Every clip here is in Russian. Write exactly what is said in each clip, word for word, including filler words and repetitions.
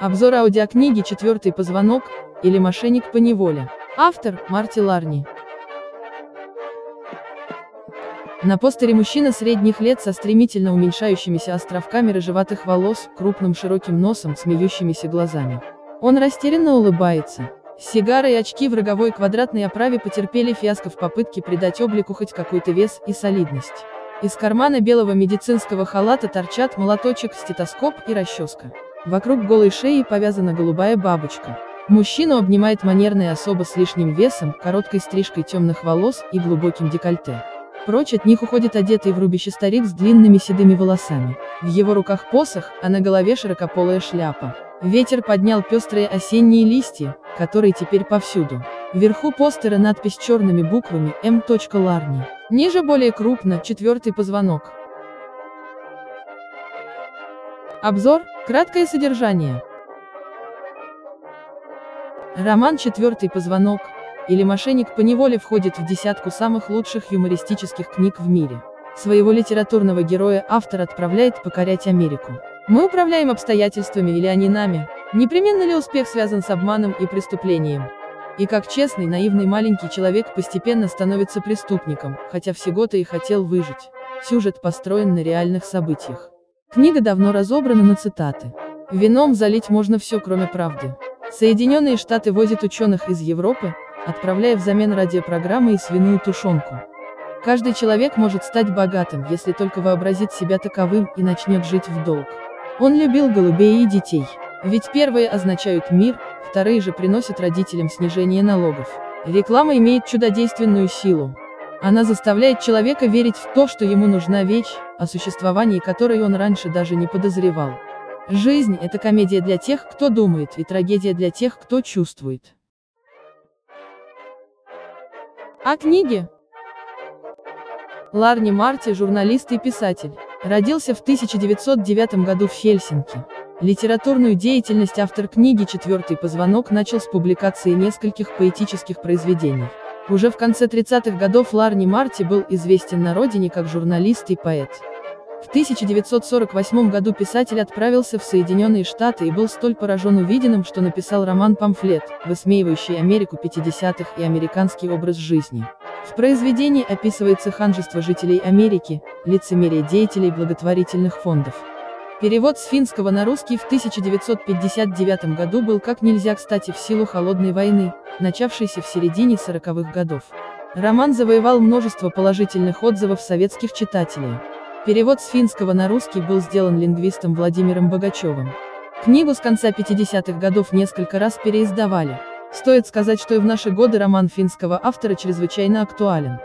Обзор аудиокниги «Четвертый позвонок» или «Мошенник по неволе». Автор – Марти Ларни. На постере мужчина средних лет со стремительно уменьшающимися островками рыжеватых волос, крупным широким носом, смеющимися глазами. Он растерянно улыбается. Сигара и очки в роговой квадратной оправе потерпели фиаско в попытке придать облику хоть какой-то вес и солидность. Из кармана белого медицинского халата торчат молоточек, стетоскоп и расческа. Вокруг голой шеи повязана голубая бабочка. Мужчину обнимает манерная особа с лишним весом, короткой стрижкой темных волос и глубоким декольте. Прочь от них уходит одетый в рубище старик с длинными седыми волосами. В его руках посох, а на голове широкополая шляпа. Ветер поднял пестрые осенние листья, которые теперь повсюду. Вверху постера надпись черными буквами «М. Ларни». Ниже более крупно «Четвертый позвонок». Обзор, краткое содержание. Роман «Четвертый позвонок» или «Мошенник по неволе» входит в десятку самых лучших юмористических книг в мире. Своего литературного героя автор отправляет покорять Америку. Мы управляем обстоятельствами или они нами? Непременно ли успех связан с обманом и преступлением? И как честный, наивный маленький человек постепенно становится преступником, хотя всего-то и хотел выжить. Сюжет построен на реальных событиях. Книга давно разобрана на цитаты. Вином залить можно все, кроме правды. Соединенные Штаты возят ученых из Европы, отправляя взамен радиопрограммы и свиную тушенку. Каждый человек может стать богатым, если только вообразит себя таковым и начнет жить в долг. Он любил голубей и детей. Ведь первые означают мир, вторые же приносят родителям снижение налогов. Реклама имеет чудодейственную силу. Она заставляет человека верить в то, что ему нужна вещь, о существовании которой он раньше даже не подозревал. Жизнь – это комедия для тех, кто думает, и трагедия для тех, кто чувствует. О книге. Ларни Марти – журналист и писатель. Родился в тысяча девятьсот девятом году в Хельсинки. Литературную деятельность автор книги «Четвертый позвонок» начал с публикации нескольких поэтических произведений. Уже в конце тридцатых годов Ларни Марти был известен на родине как журналист и поэт. В тысяча девятьсот сорок восьмом году писатель отправился в Соединенные Штаты и был столь поражен увиденным, что написал роман-памфлет, высмеивающий Америку пятидесятых и американский образ жизни. В произведении описывается ханжество жителей Америки, лицемерие деятелей благотворительных фондов. Перевод с финского на русский в тысяча девятьсот пятьдесят девятом году был как нельзя кстати в силу холодной войны, начавшейся в середине сороковых годов. Роман завоевал множество положительных отзывов советских читателей. Перевод с финского на русский был сделан лингвистом Владимиром Богачевым. Книгу с конца пятидесятых годов несколько раз переиздавали. Стоит сказать, что и в наши годы роман финского автора чрезвычайно актуален.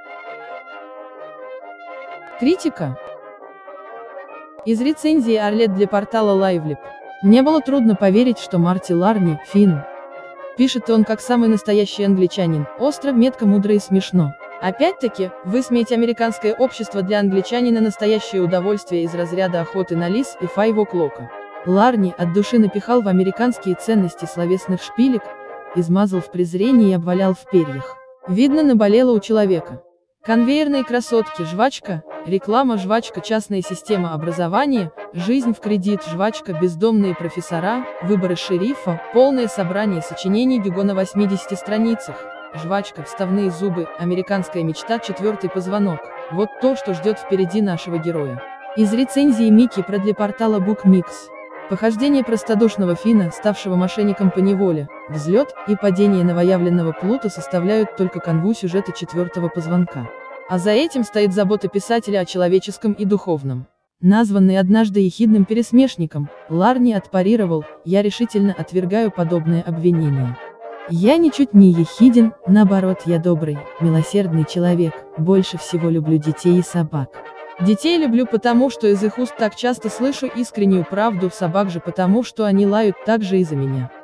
Критика. Из рецензии Орлет для портала LiveLib. Не было трудно поверить, что Марти Ларни – финн. Пишет он как самый настоящий англичанин, остро, метко, мудро и смешно. Опять-таки, высмеять американское общество для англичанина – настоящее удовольствие из разряда охоты на лис и Five O'Clock. Ларни от души напихал в американские ценности словесных шпилек, измазал в презрении и обвалял в перьях. Видно, наболело у человека. Конвейерные красотки, жвачка, реклама, жвачка, частная система образования, жизнь в кредит, жвачка, бездомные профессора, выборы шерифа, полное собрание сочинений Гюго на восьмидесяти страницах, жвачка, вставные зубы, американская мечта, четвертый позвонок. Вот то, что ждет впереди нашего героя. Из рецензии Микки про для портала BookMix. Похождение простодушного финна, ставшего мошенником по неволе, взлет и падение новоявленного плута составляют только канву сюжета четвертого позвонка. А за этим стоит забота писателя о человеческом и духовном. Названный однажды ехидным пересмешником, Ларни отпарировал: «Я решительно отвергаю подобное обвинение. Я ничуть не ехиден, наоборот, я добрый, милосердный человек, больше всего люблю детей и собак. Детей люблю потому, что из их уст так часто слышу искреннюю правду, собак же потому, что они лают так же и за меня.